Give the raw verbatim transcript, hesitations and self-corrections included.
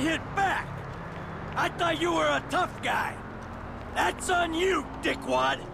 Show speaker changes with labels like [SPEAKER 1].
[SPEAKER 1] hit back. I thought you were a tough guy. That's on you, dickwad.